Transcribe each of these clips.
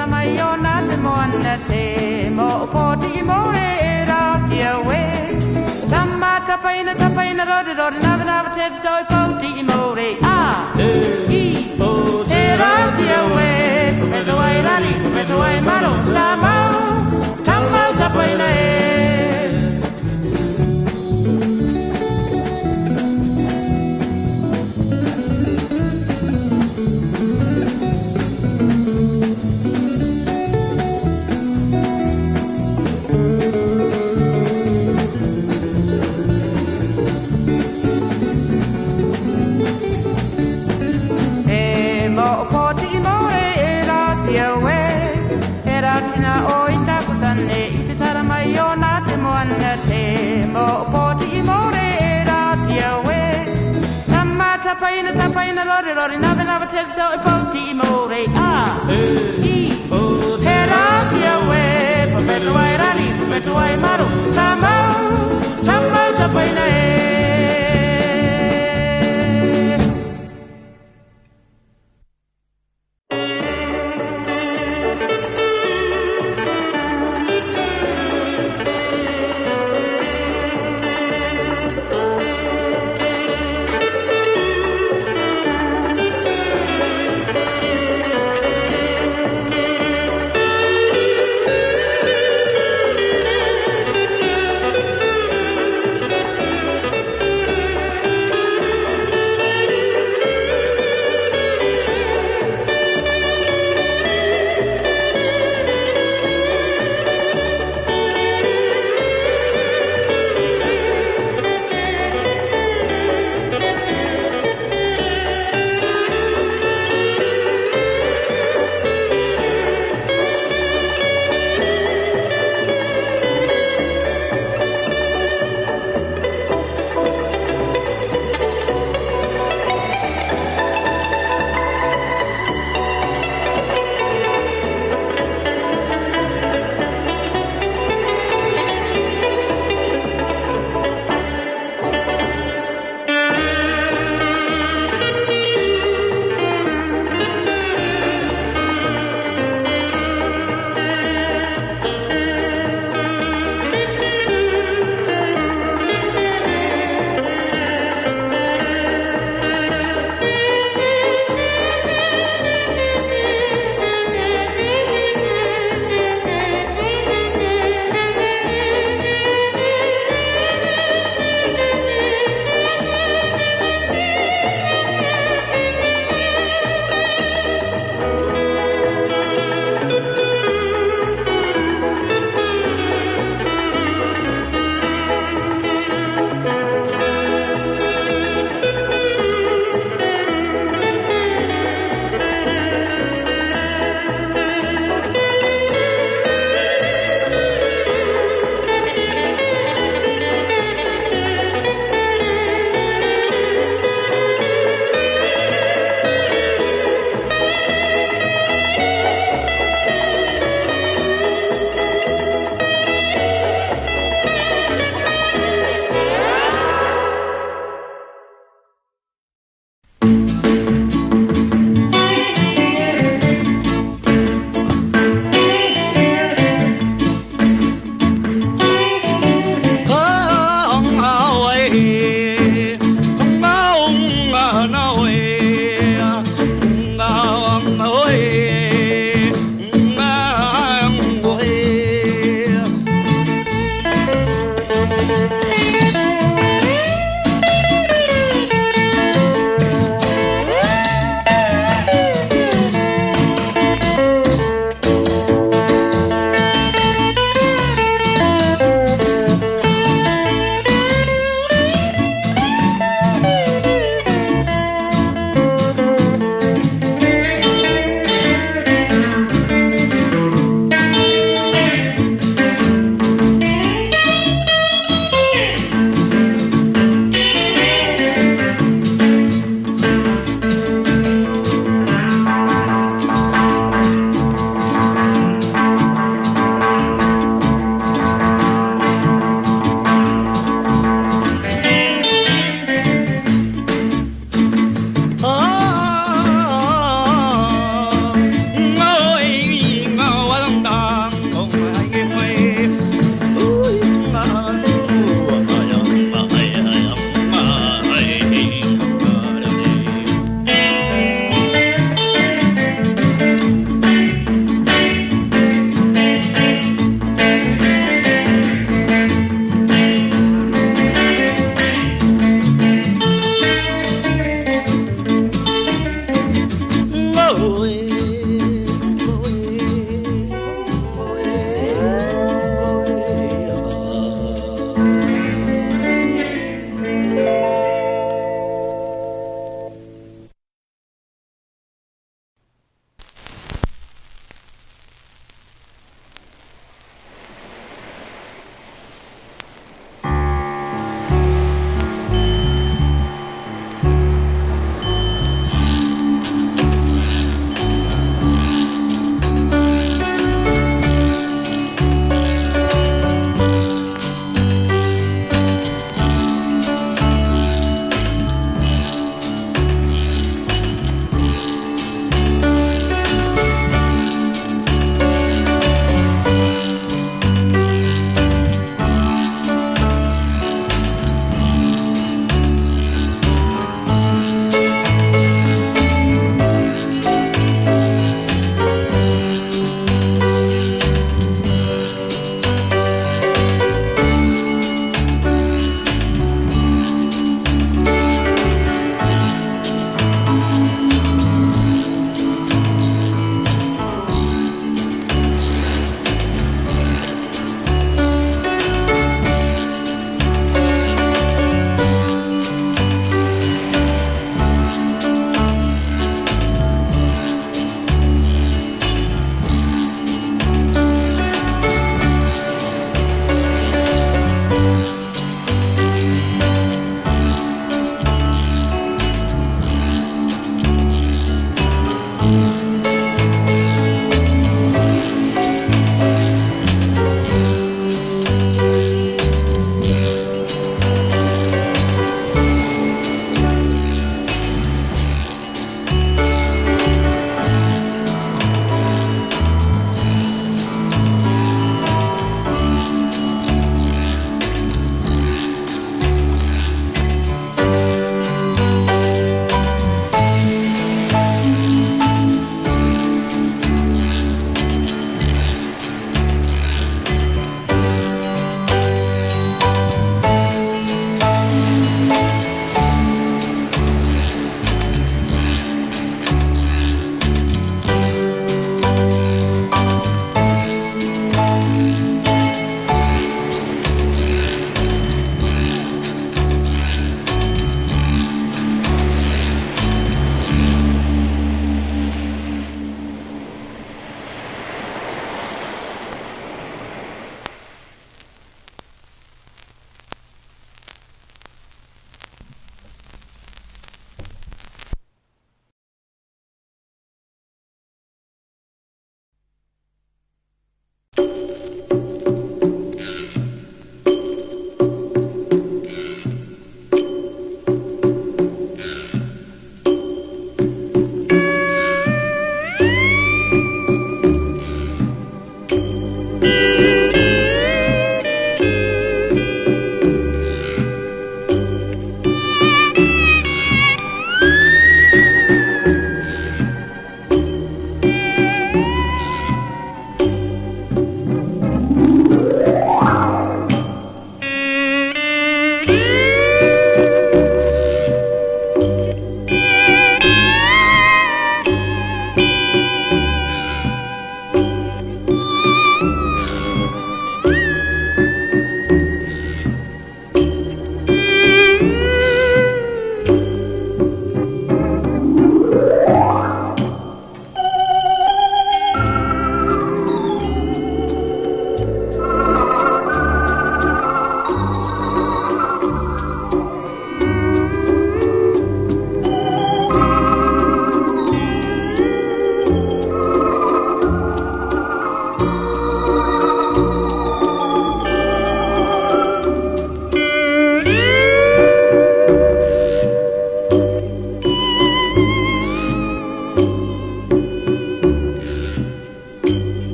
tara mai o nā te moana te mo pōti i more e rāti awe. Tama tapaina rori nawa nawa te toi pōti i more a i te rāti awe. Pumeto ai rari, pumeto ai maro, tamau tapaina e. Tapaina rori nawa te toi pōti i more a i te rāti awe. Pumeto ai rari, pumeto ai maro, tamau tapaina e.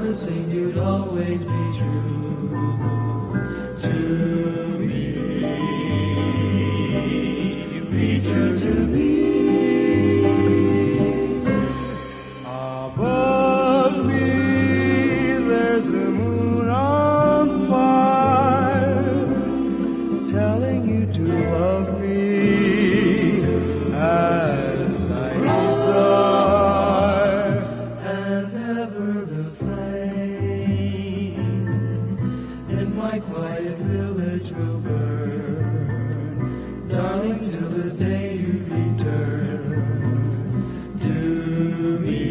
promising you'd always be true to me. Be true to me. Above me there's the moon on fire, telling you to love me as I desire, and ever the flame in my quiet village will burn, darling, till the day you return to me.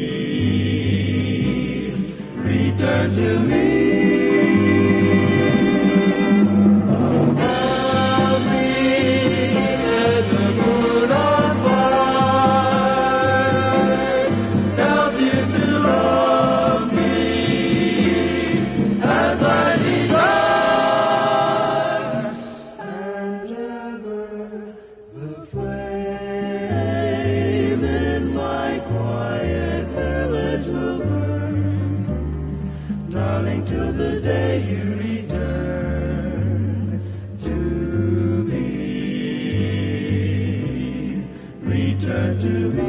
Return to me. Above me there's a moon on fire, tells you to love me as I desire, and ever the flame in my quiet village will burn, darling, till the day you return to me. Return to me.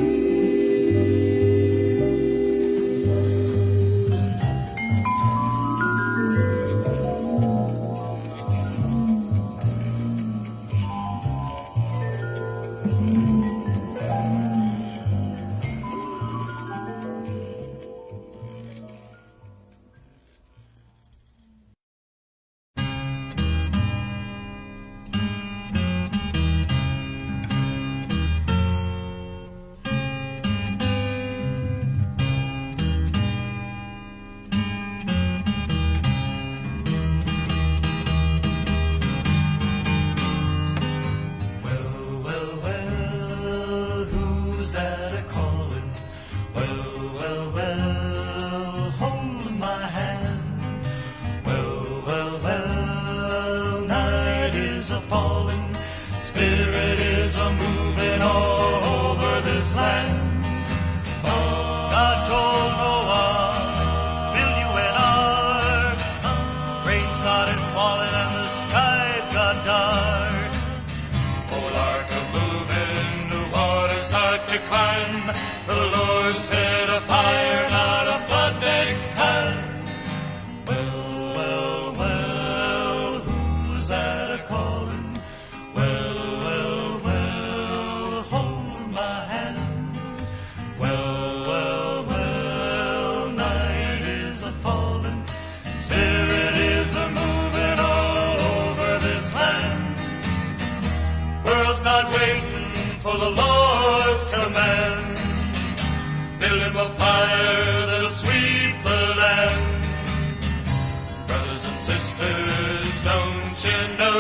Spirit is a-moving all over this land. God told Noah, build you an ark. Rain started falling and the skies got dark. Whole ark a-moving, the water start to climb. The Lord set a fire, not a flood next time. Well, well, well, who's that a-calling? Well, well, well, hold my hand. Well, well, well, night is a-falling. Spirit is a-moving all over this land. World's not waiting for the Lord's command. Build him a fire that'll sweep the land. Brothers and sisters, don't you know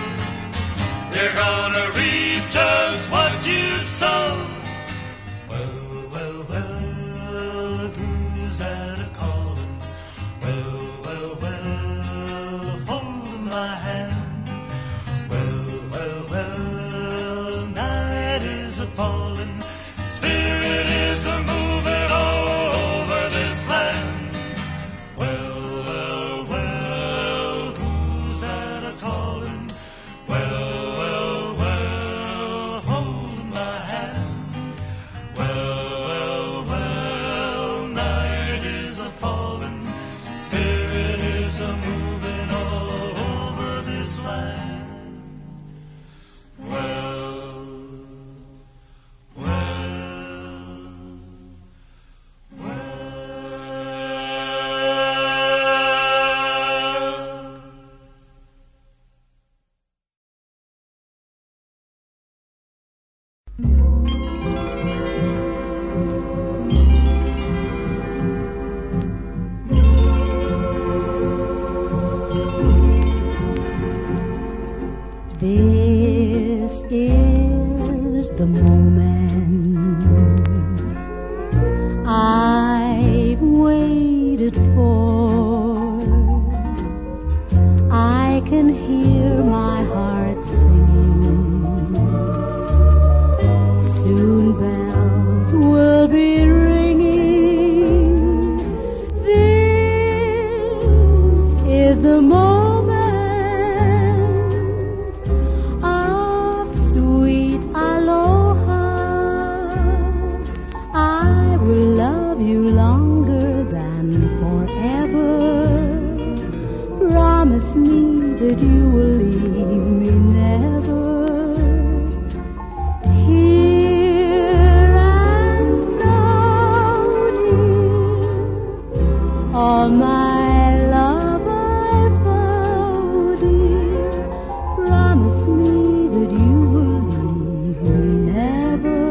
you're gonna reap just what you sow? Well, well, well, who's that a-calling? Well, well, well, hold my hand. Well, well, well, night is a-falling. Spirit is a-moving all over this land. Well, well, well, who's that a-calling? Well, well, well, hold my hand. Well, well, well, night is a-falling. Spirit is a-moving all over this land. Well, This is the moment I've waited for. I can hear my heart singing. Soon bells will be ringing. This the moment of sweet aloha. I will love you longer than forever. Promise me that you will leave me never. Here and now, dear, all my love I vow, dear. Promise me that you will leave me never.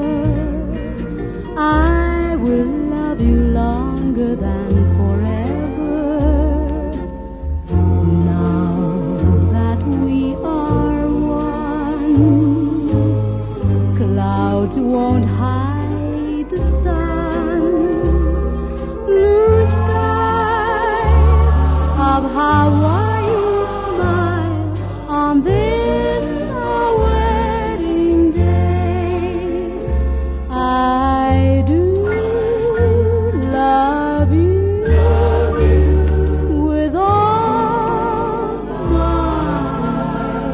I will love you longer than forever. Now that we are one, clouds won't hide the sun. Blue skies of Hawaii smile on this our wedding day. I do love you with all my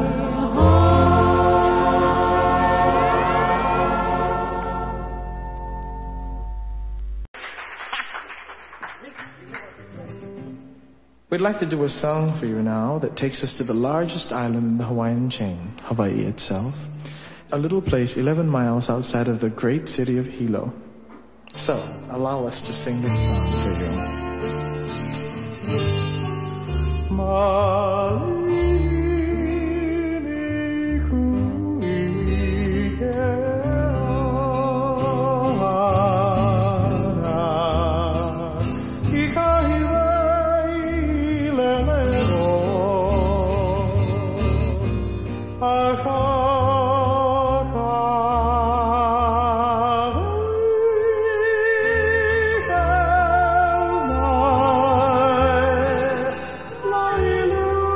We'd like to do a song for you now that takes us to the largest island in the Hawaiian chain, Hawaii itself, a little place 11 miles outside of the great city of Hilo. So, allow us to sing this song for you. Hallelujah.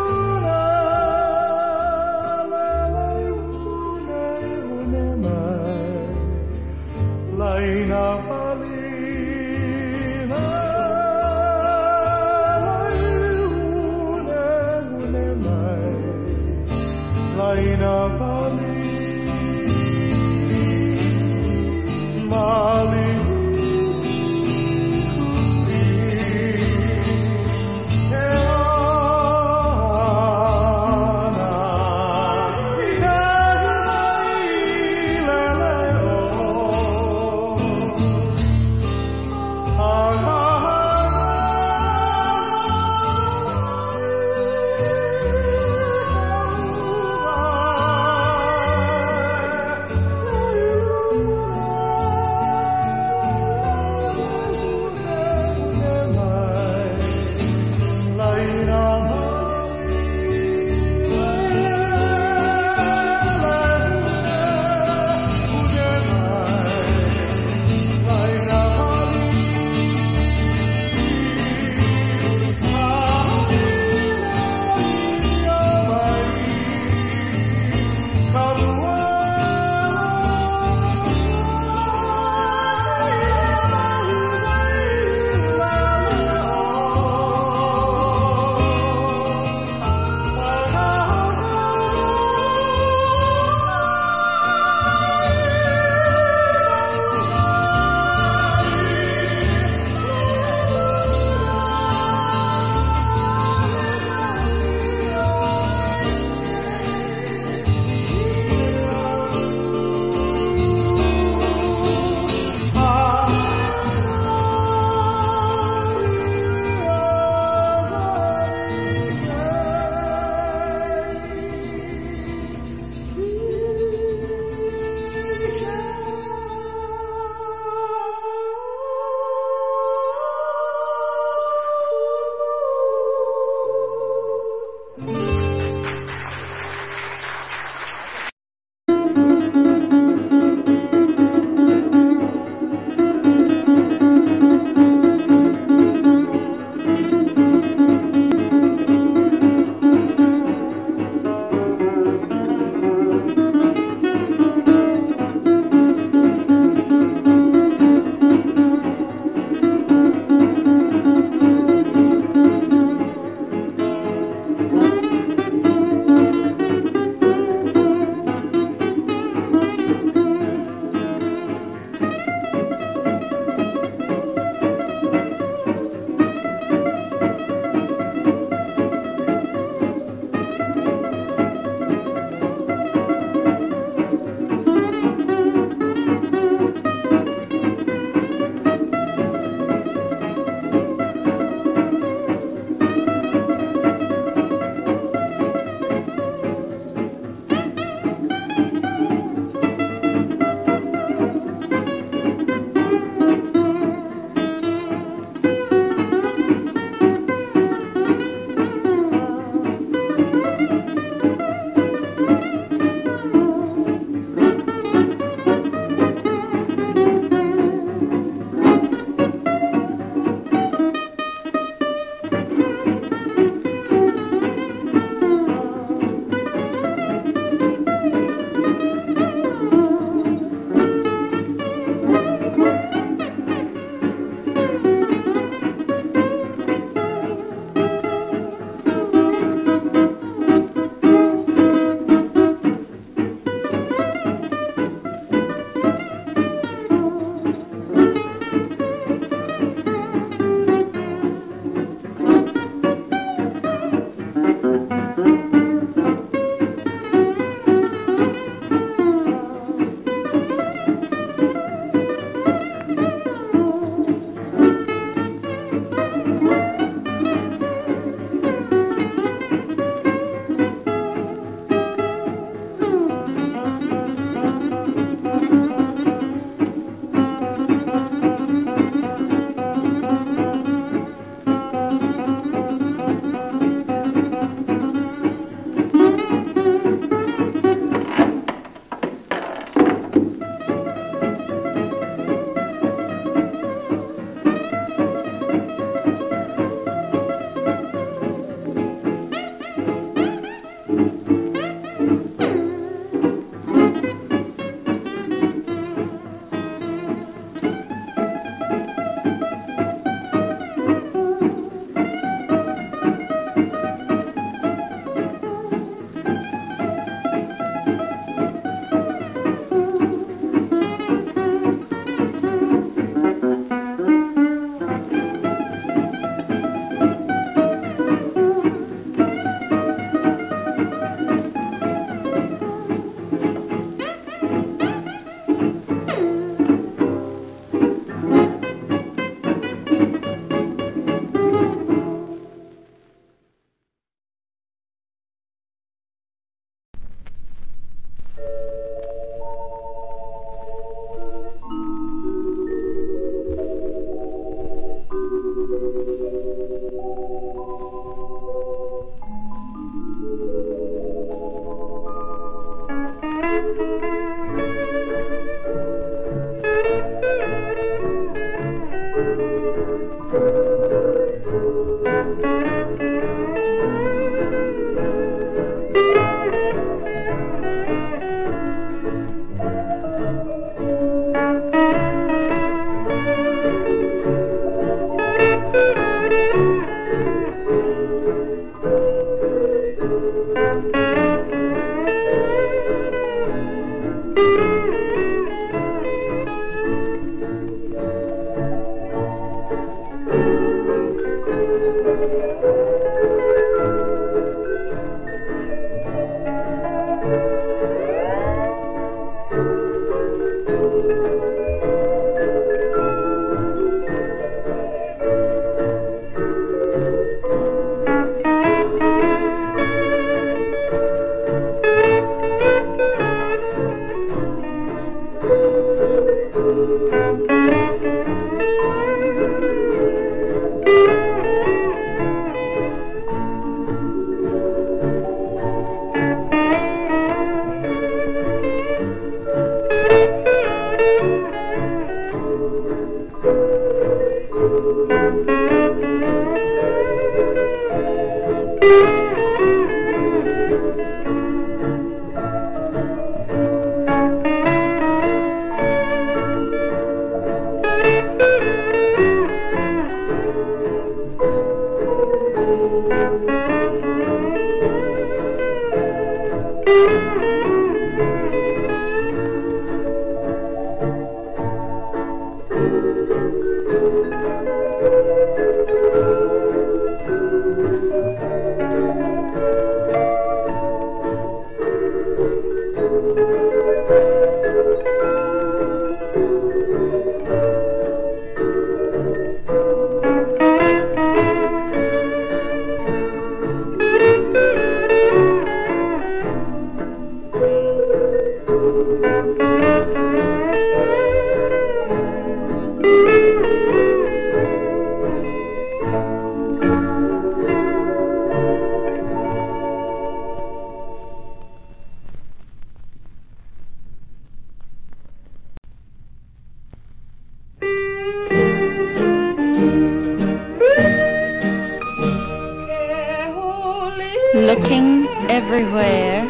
Looking everywhere,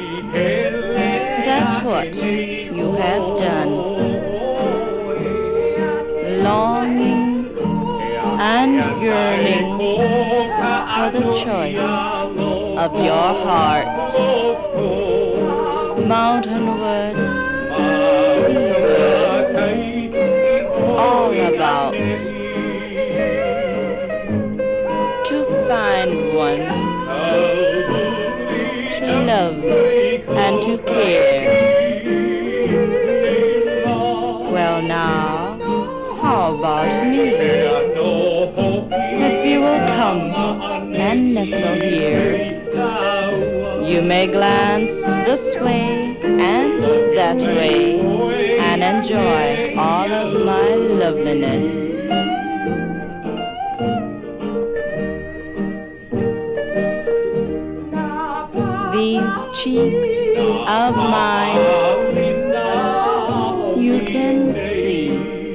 that's what you have done. Longing and yearning for the choice of your heart. Mountainward, seaward, all about. To find one to love and to care. Well now, how about me? If you will come and nestle here, you may glance this way and that way and enjoy all of my loveliness. These cheeks of mine, you can see,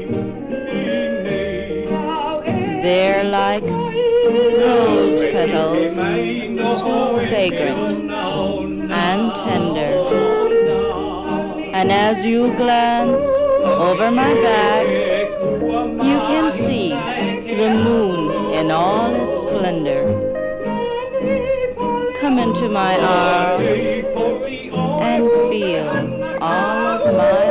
they're like rose petals, so fragrant and tender. And as you glance over my back, you can see the moon in all its splendor. Come into my arms and feel all of my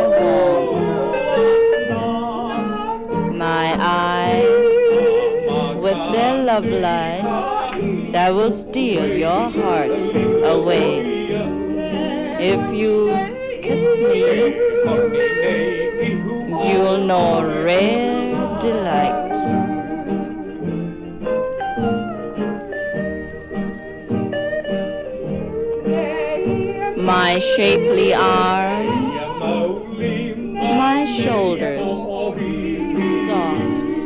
warmth. My eyes, with their love light, that will steal your heart away. If you kiss me, you'll know rare delight. My shapely arms, my shoulders, soft.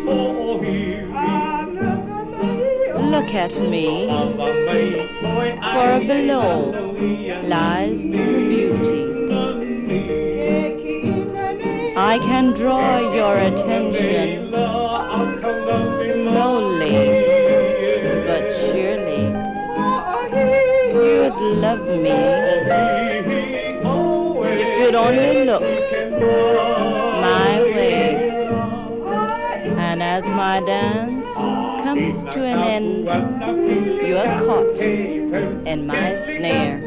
Look at me, for below lies the beauty. I can draw your attention slowly, but surely you'd love me if you'd only look my way. And as my dance comes to an end, you are caught in my snare.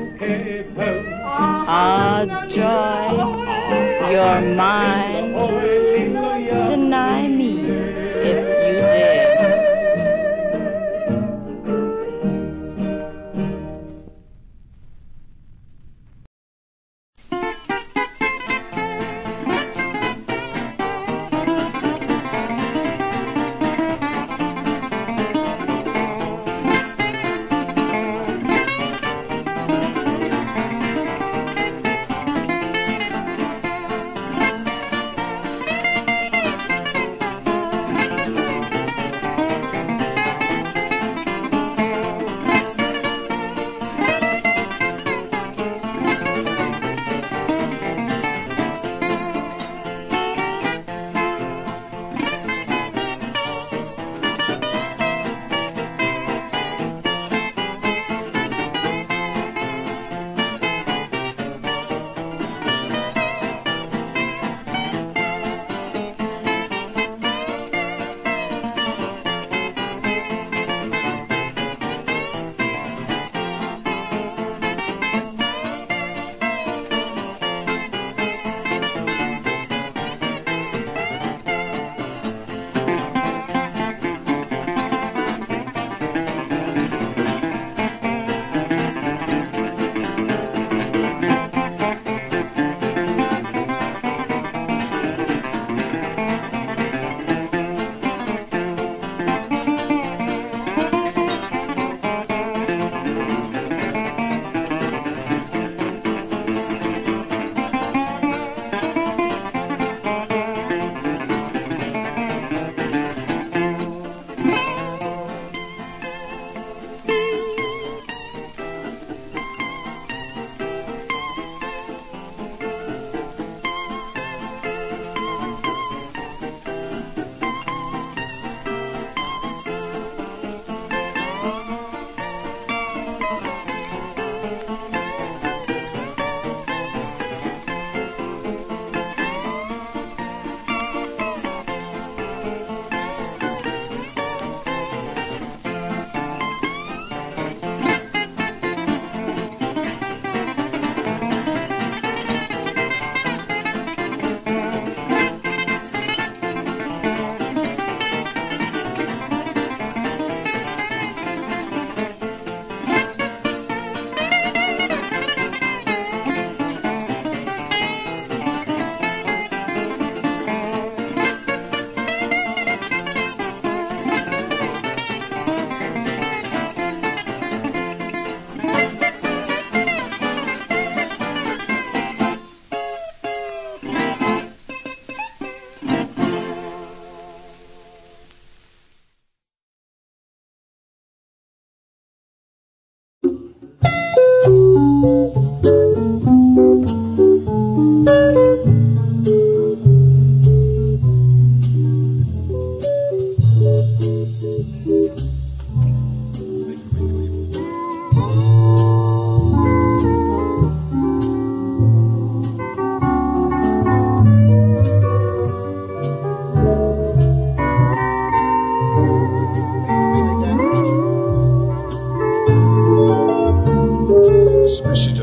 Ah, joy, you're mine. Deny me if you dare.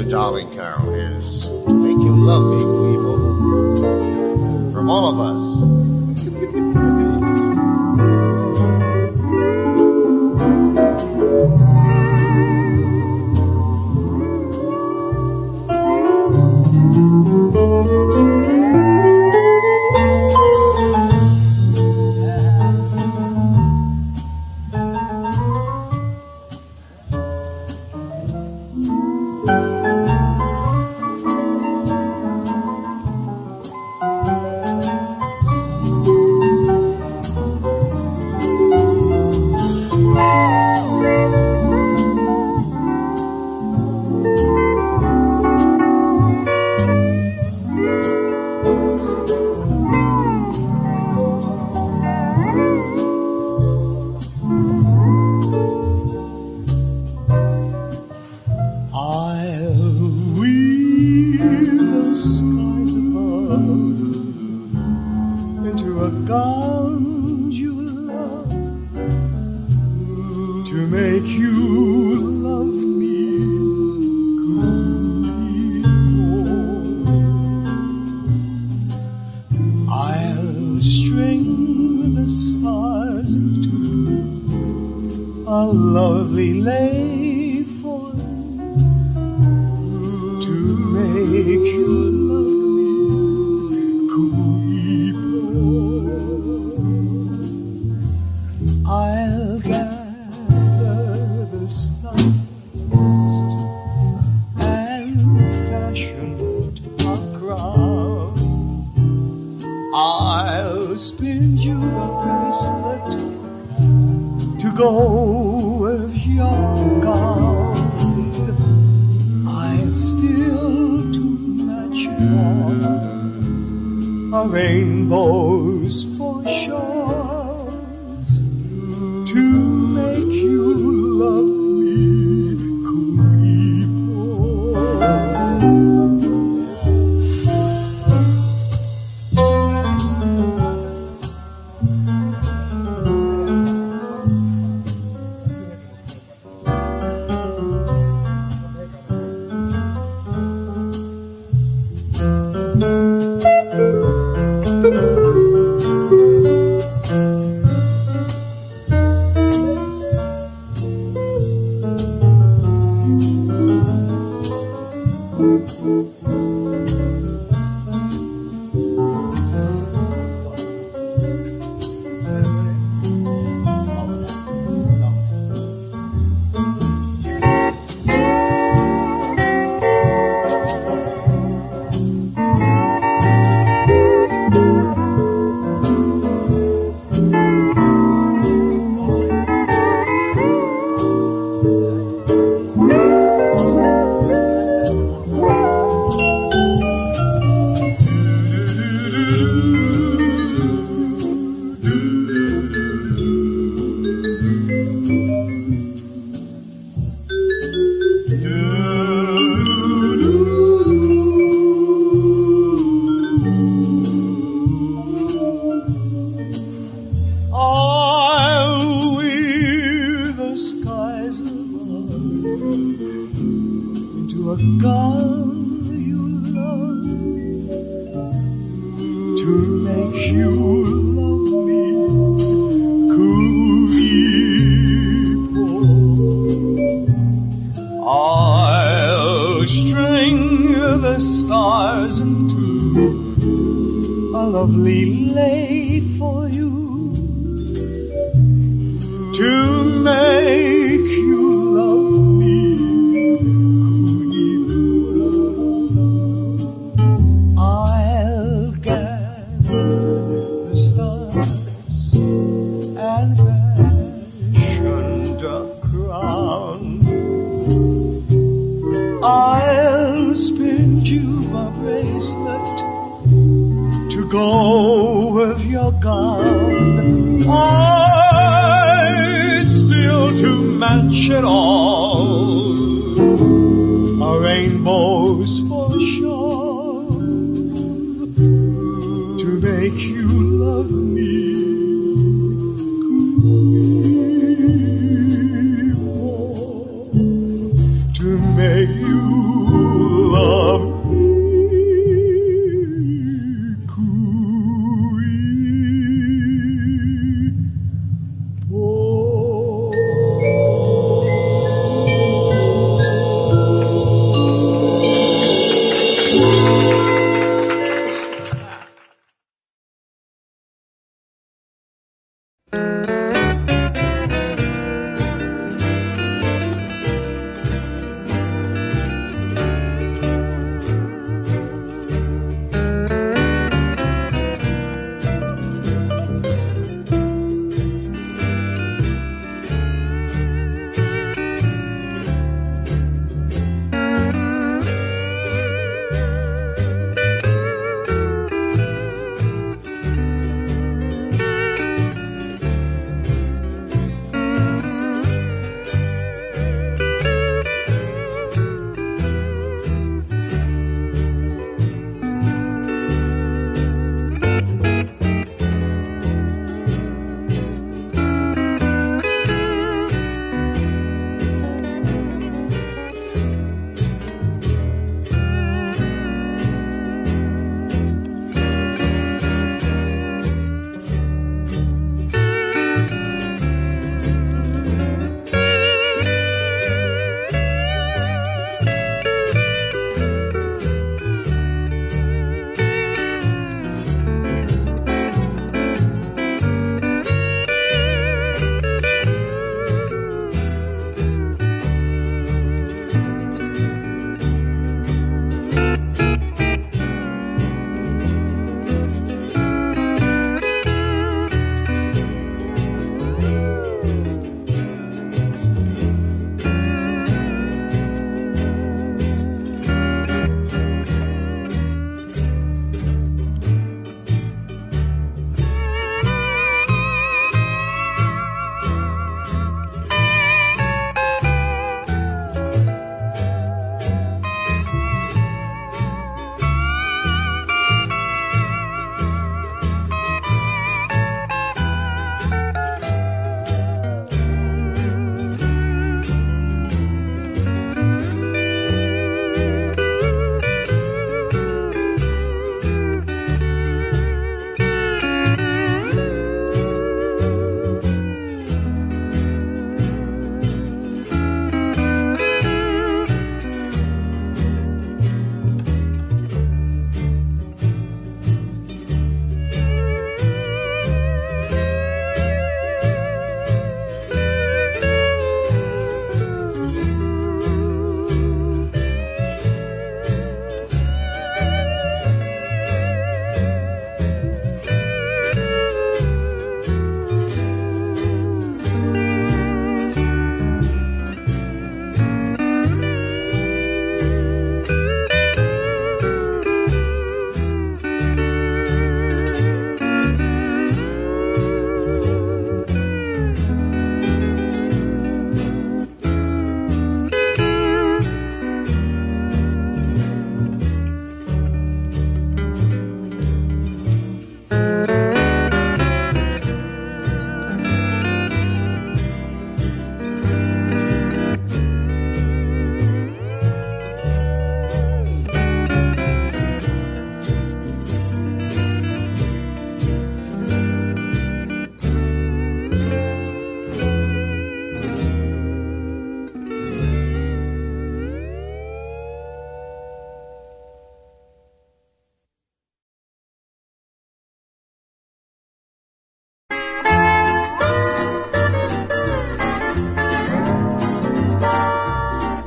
darling carol is to make you love me, people. From all of us. To make you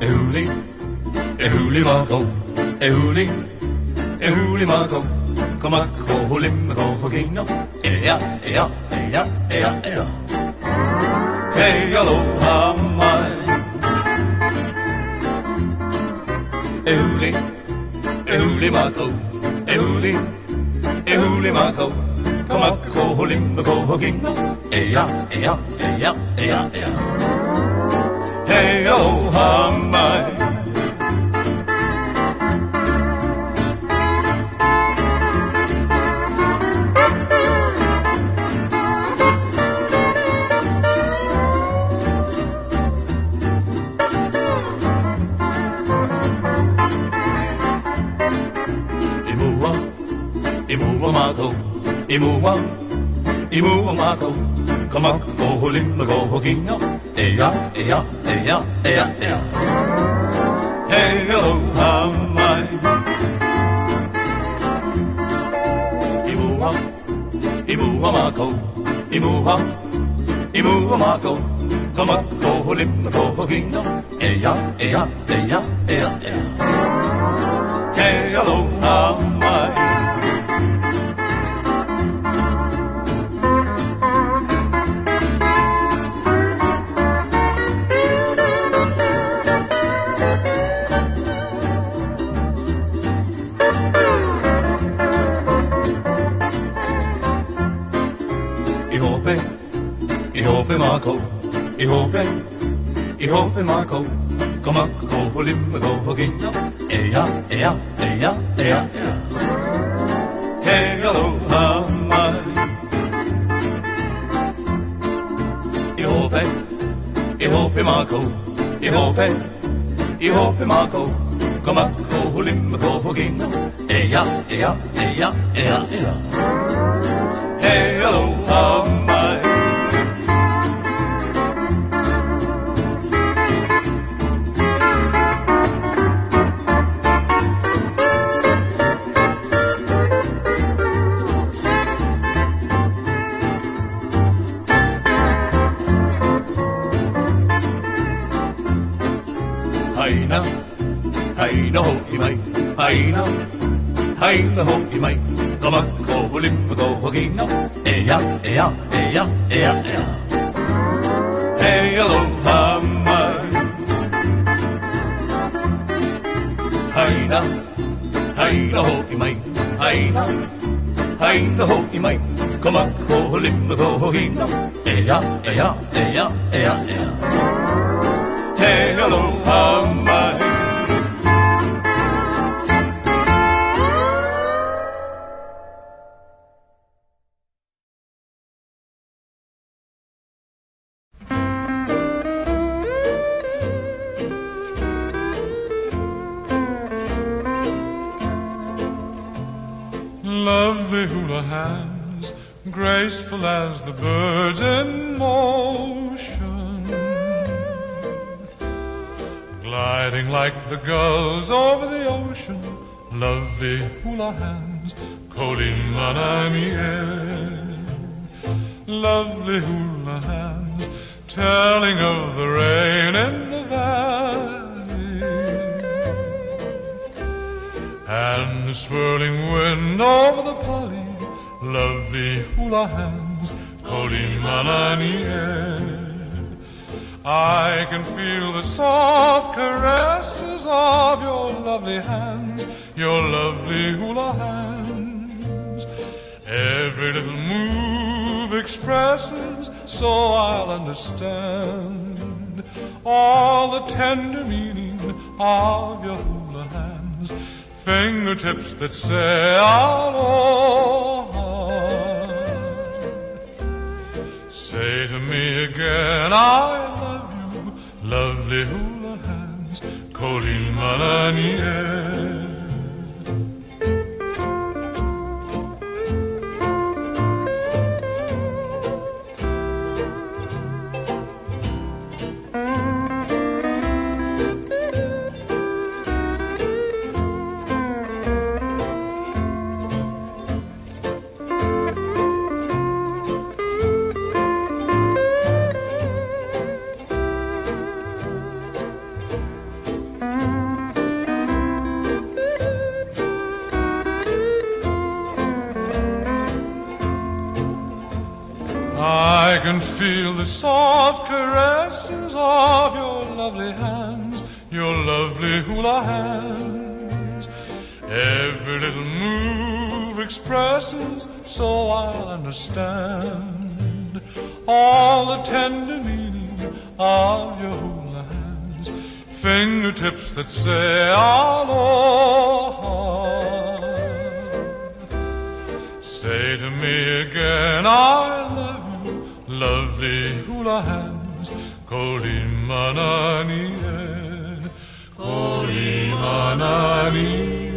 ehuli, ehuli mako, ehuli, ehuli mako, kamako hulim mako hogino, ea, ea, ea, ea, ea. Hey, aloha mai. Ehuli, ehuli mako, ehuli, ehuli mako, kamako hulim mako hogino, ea, ea, ea, ea, ea. Hey, aloha mai. Imua mako, imua, imua mako, kamako hulim mako hogino, ea, ea, ea, ea, ea. Hey, aloha mai. Imua, imua mako, imua, imua mako, kamako hulim mako hogino, ea, ea, ea, ea, ea. Hey, aloha mai. Ihope mako, ihope, ihope mako, kamako hulim mako hogino, ea, ea, ea, ea, ea. Hey, aloha mai. Ihope, ihope mako, ihope, ihope mako, kamako hulim mako hogino, ea, ea, ea, ea, ea. Hey, aloha mai. Haina, haina ho imai, haina, haina ho imai, kamako hulim mako hogino, ea, ea, ea, ea, ea. Hey, aloha mai. Haina, haina ho imai, haina, haina ho imai, kamako hulim mako hogino, ea, ea, ea, ea, ea. Hey, aloha mai. Lovely hula hands, graceful as the birds in motion, gliding like the gulls over the ocean. Lovely hula hands, Kolimananie. Lovely hula hands, telling of the rain in the valley, and the swirling wind over the pali. Lovely hula hands, Kolimananie. I can feel the soft caresses of your lovely hands, your lovely hula hands. Every little move expresses, so I'll understand all the tender meaning of your hula hands. Fingertips that say aloha. Say to me again, I love you, lovely hula hands, Kolimananie. can feel the soft caresses of your lovely hands, your lovely hula hands. Every little move expresses, so I'll understand all the tender meaning of your hula hands. Fingertips that say aloha. Say to me again, I love you, lovely hula hands. Kolimanani, Kolimanani.